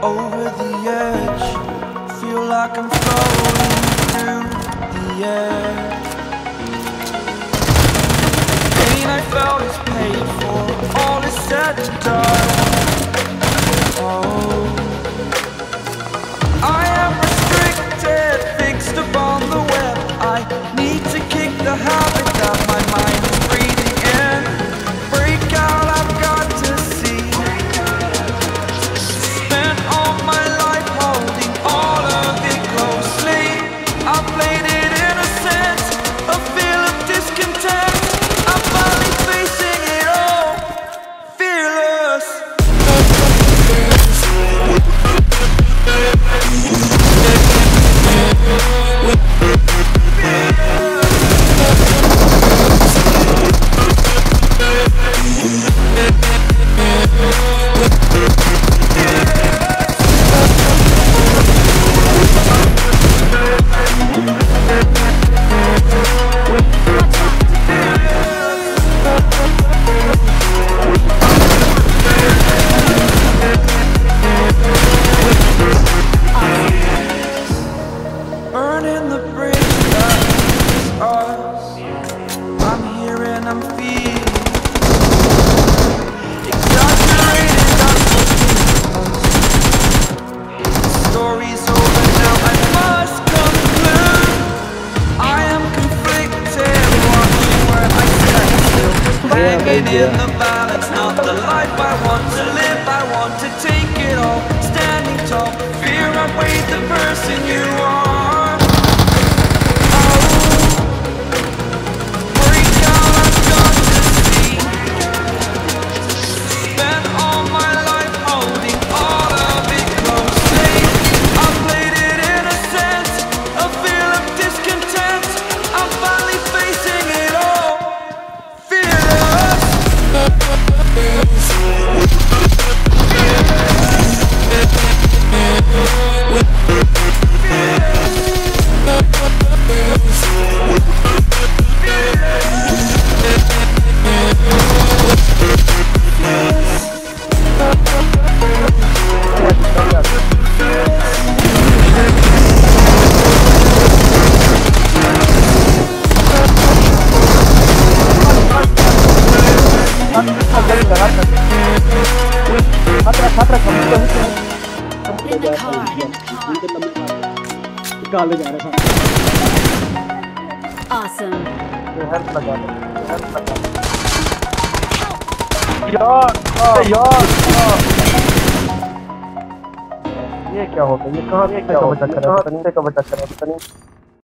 over the edge. Feel like I'm floating through the air. Pain I felt is paid for, all is said and done. Oh, I am restricted, fixed upon the web. I need to kick the habit that my mind is breathing in. Break out, I've got to see. Spent all my life holding all of it closely. I played it innocent, a feel of discontent. I'm finally facing it all, fearless. Burning the bridge that is us. I'm here and I'm feeling exaggerated, that's what's in us. The story's over now, I must conclude. I am conflicted, watching where I stand still. Hanging in the balance, not the life I want to live. I want to take it all, standing tall. Fear outweighed the person you are. In the car. Awesome. ये क्या होता है? ये कहाँ से का बचा कर रहा है?